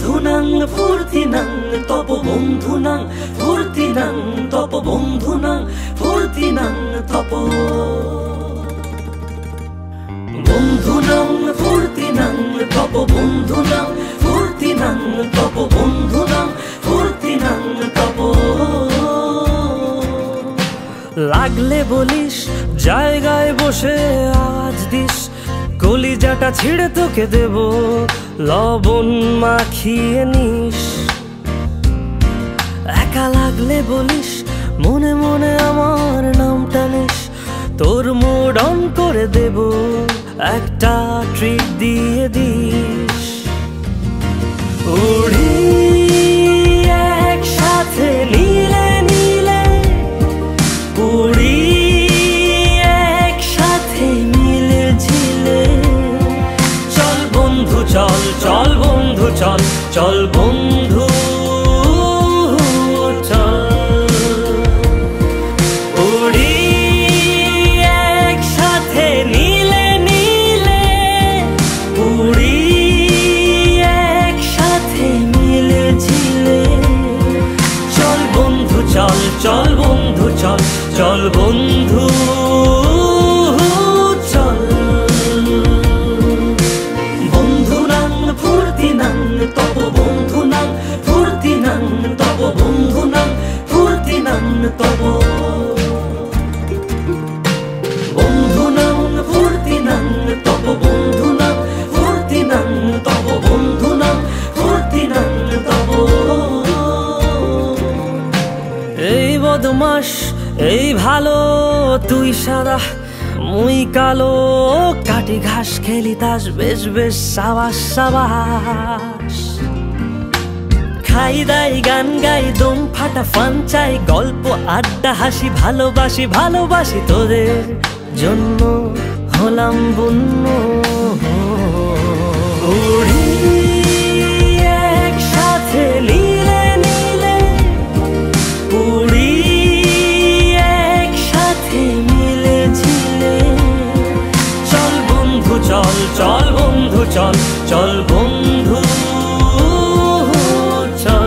বন্ধুনাং ফুর্তিনাং তপ বন্ধুনাং ফুর্তিনাং তপ বন্ধুনাং ফুর্তিনাং তপ বন্ধুনাং ফুর্তিনাং তপ বন্ধুনাং ফুর্তিনাং তপ বন্ধুনাং ফুর্তিনাং তপ লাগলে বলিস জায়গায় বসে আওয়াজ দিস কলিজাটা ছিঁড়ে তোকে দেব লবণ মাখিয়ে নিস একা লাগলে বলিস মনে মনে আমার নামটা নিস তোর মুড অন করে দেব একটা ট্রিট দিয়ে দিস উড়ি একসাথে নীলে নীলে উড়ি একসাথে মিলে ঝিলে চল বন্ধু চল চল বন্ধু চল চল বন্ধু চল বন্ধু চল চল বন্ধু চল বন্ধুনাং ফুর্তিনাং তপ বন্ধুনাং ফুর্তিনাং তপ বন্ধুনাং ফুর্তিনাং তপ বন্ধুনাং ফুর্তিনাং তপ বন্ধুনাং ফুর্তিনাং তপ বন্ধুনাং ফুর্তিনাং তপ এই বদমাস এই ভালো তুই সাদা মুই কালো কাটি ঘাস খেলি তাস বেশ বেশ সাবাস সাবাস খাই দাই গান গাই দম ফাটা ফান চাই গল্প আড্ডা হাসি ভালোবাসি ভালোবাসি তোদের জন্য হলাম বন্য উড়ি একসাথে নীলে নীলে উড়ি একসাথে মিলে ঝিলে চল বন্ধু চল চল বন্ধু চল চল বন্ধু চল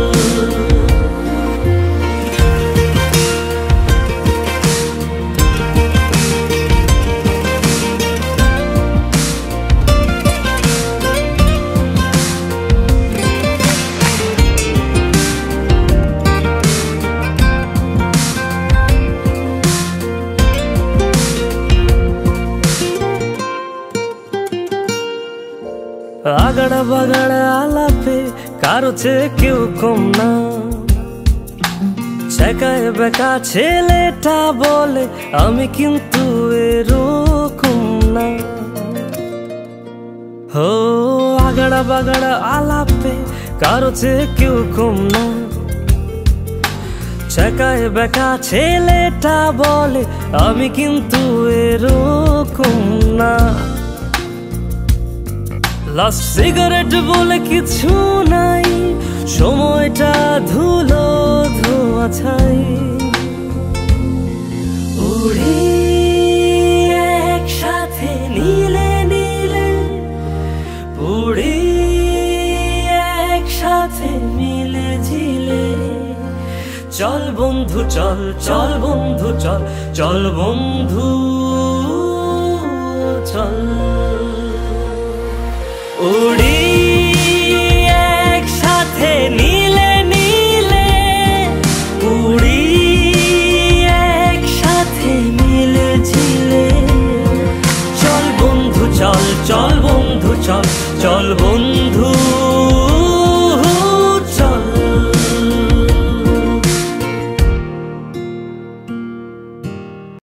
আগাড়া বাগাড়া আলাপে কারো চেয়ে কেউ কম না শেখায় বেকা ছেলেটা বলে আমি কিন্তু এরকম না হো আগাড়া বাগাড়া আলাপে কারো চেয়ে কেউ কম না শেখায় বেকা ছেলেটা বলে আমি কিন্তু এরকম না লাস্ট সিগারেট বলে কিছু নাই সময়টা ধুলো ধোয়া ছাই উড়ি একসাথে নীলে নীলে উড়ি একসাথে মিলে ঝিলে চল বন্ধু চল চল বন্ধু চল চল বন্ধু চল উড়ি একসাথে নীলে নীলে উড়ি একসাথে মিলে ঝিলে চল বন্ধু চল চল বন্ধু চল চল বন্ধু